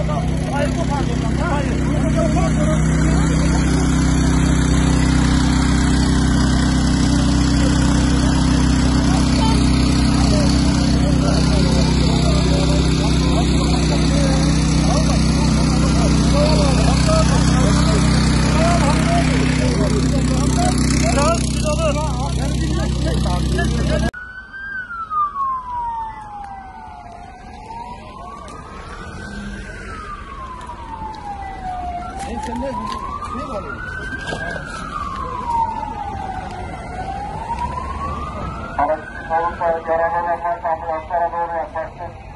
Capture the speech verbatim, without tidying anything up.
Hayır bu pardon. Hayır. Sen ne ne var? Araç soğuk ve görevli ambulanslara doğru yaklaştı.